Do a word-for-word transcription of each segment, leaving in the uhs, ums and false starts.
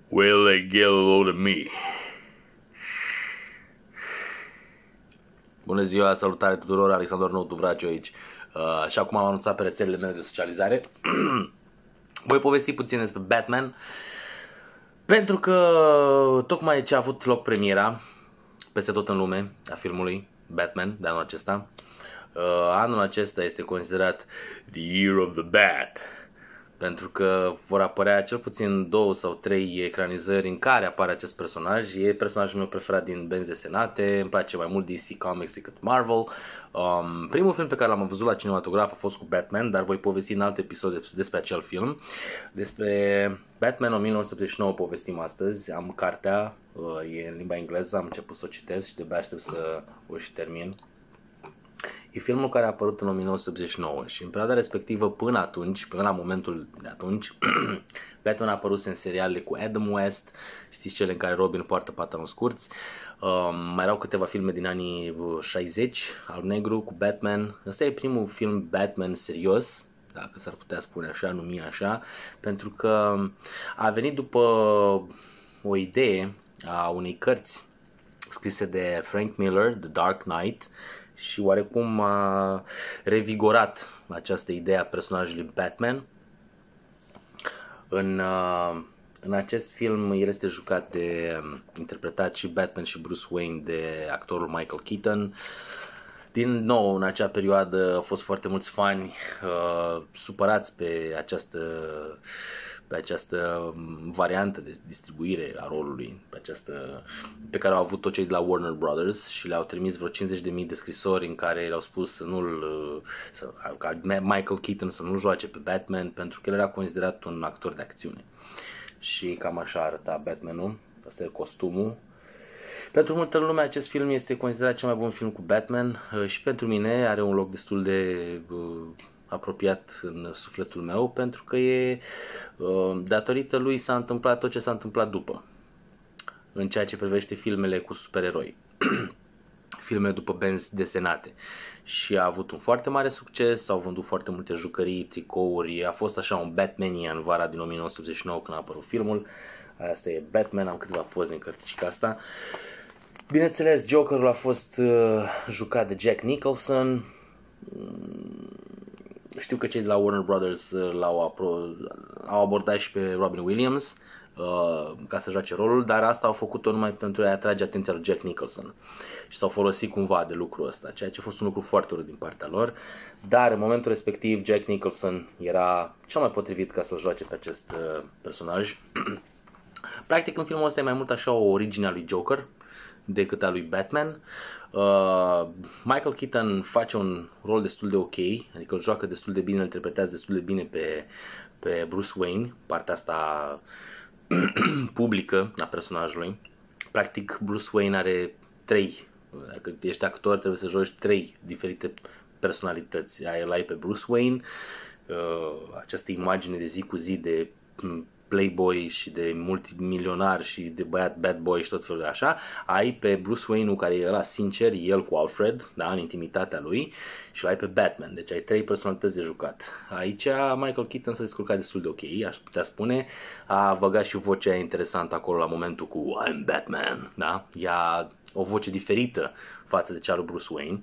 Will they get a load of me? Bună ziua, salutare tuturor, Alexandru Noutu Vraciu aici. Uh, așa cum am anunțat pe rețelele mele de socializare, voi povesti puțin despre Batman, pentru că tocmai ce a avut loc premiera peste tot în lume a filmului Batman de anul acesta. Uh, anul acesta este considerat The Year of the Bat, pentru că vor apărea cel puțin două sau trei ecranizări în care apare acest personaj. E personajul meu preferat din benzi desenate, îmi place mai mult D C Comics decât Marvel. Um, primul film pe care l-am văzut la cinematograf a fost cu Batman, dar voi povesti în alt episod despre acel film. Despre Batman o mie nouă sute optzeci și nouă povestim astăzi. Am cartea, e în limba engleză, am început să o citesc și de-abia aștept să o și termin. E filmul care a apărut în o mie nouă sute optzeci și nouă și în perioada respectivă, până atunci, până la momentul de atunci, Batman a apărut în serialele cu Adam West, știți, cele în care Robin poartă pantaloni scurți. Um, mai erau câteva filme din anii șaizeci, Alb Negru cu Batman. Ăsta e primul film Batman serios, dacă s-ar putea spune așa, numi așa, pentru că a venit după o idee a unei cărți scrise de Frank Miller, The Dark Knight, și oarecum a revigorat această idee a personajului Batman. În, în acest film el este jucat de, interpretat și Batman și Bruce Wayne de actorul Michael Keaton. Din nou, în acea perioadă au fost foarte mulți fani uh, supărați pe această, pe această variantă de distribuire a rolului, pe, această, pe care au avut-o cei de la Warner Brothers și le-au trimis vreo cincizeci de mii de scrisori în care le-au spus să nu-l, să, ca Michael Keaton să nu joace pe Batman, pentru că el era considerat un actor de acțiune. Și cam așa arăta Batman-ul, asta e costumul. Pentru multă lume acest film este considerat cel mai bun film cu Batman și pentru mine are un loc destul de uh, apropiat în sufletul meu, pentru că e, uh, datorită lui s-a întâmplat tot ce s-a întâmplat după, în ceea ce privește filmele cu supereroi. Filme după benzi desenate, și a avut un foarte mare succes, s-au vândut foarte multe jucării, tricouri, a fost așa un Batmania în vara din o mie nouă sute optzeci și nouă când a apărut filmul. Asta e Batman, am câteva poze în cărticica asta. Bineînțeles, Jokerul a fost uh, jucat de Jack Nicholson. Știu că cei de la Warner Brothers uh, l-au apro- au abordat și pe Robin Williams uh, ca să joace rolul, dar asta au făcut-o numai pentru a atrage atenția lui Jack Nicholson și s-au folosit cumva de lucrul ăsta, ceea ce a fost un lucru foarte urât din partea lor. Dar în momentul respectiv Jack Nicholson era cel mai potrivit ca să joace pe acest uh, personaj. Practic în filmul ăsta e mai mult așa o origine a lui Joker decât a lui Batman. Uh, Michael Keaton face un rol destul de ok, adică îl joacă destul de bine, îl interpretează destul de bine pe, pe Bruce Wayne, partea asta publică a personajului. Practic Bruce Wayne are trei, dacă ești actor trebuie să joci trei diferite personalități. El ai pe Bruce Wayne, uh, această imagine de zi cu zi de playboy și de multimilionar și de băiat bad boy și tot felul de așa. Ai pe Bruce Wayne, care era sincer, el cu Alfred, da, în intimitatea lui, și ai pe Batman. Deci ai trei personalități de jucat. Aici Michael Keaton s-a descurcat destul de ok, aș putea spune. A băgat și vocea interesantă acolo la momentul cu I'm Batman, da? Ea o voce diferită față de cea lui Bruce Wayne.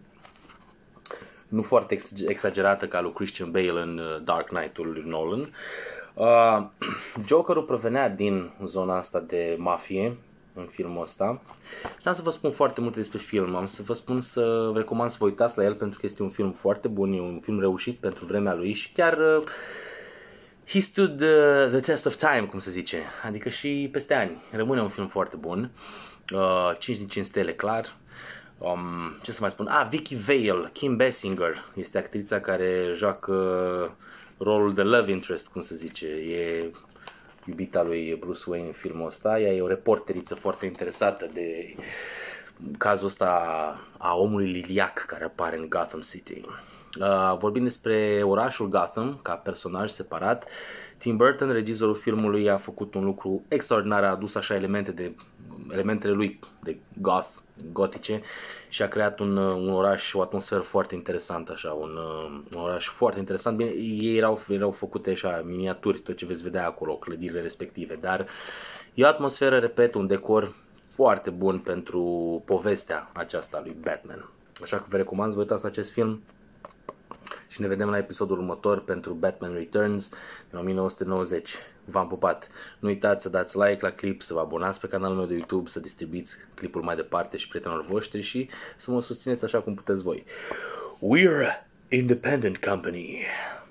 Nu foarte exagerată ca lui Christian Bale în Dark Knight-ul lui Nolan. Uh, Jokerul provenea din zona asta de mafie în filmul ăsta și am să vă spun foarte multe despre film. Am să vă spun să vă recomand să vă uitați la el, pentru că este un film foarte bun, e un film reușit pentru vremea lui și chiar uh, he stood uh, the test of time, cum se zice, adică și peste ani rămâne un film foarte bun. uh, cinci din cinci stele, clar. Um, ce să mai spun? Ah, Vicky Vale, Kim Basinger este actrița care joacă rolul de love interest, cum se zice, e iubita lui Bruce Wayne în filmul ăsta. Ea e o reporteriță foarte interesată de cazul ăsta a omului liliac care apare în Gotham City. Uh, vorbim despre orașul Gotham ca personaj separat. Tim Burton, regizorul filmului, a făcut un lucru extraordinar, a adus așa elemente de elementele lui de goth, gotice și a creat un, un oraș, o atmosferă foarte interesantă, așa, un, un oraș foarte interesant. Bine, ei erau, erau făcute așa, miniaturi, tot ce veți vedea acolo, clădirile respective, dar e o atmosferă, repet, un decor foarte bun pentru povestea aceasta lui Batman. Așa că vă recomand să vă uitați la acest film și ne vedem la episodul următor pentru Batman Returns din o mie nouă sute nouăzeci. V-am pupat! Nu uitați să dați like la clip, să vă abonați pe canalul meu de YouTube, să distribuiți clipul mai departe și prietenilor voștri și să mă susțineți așa cum puteți voi. We're Independent Company.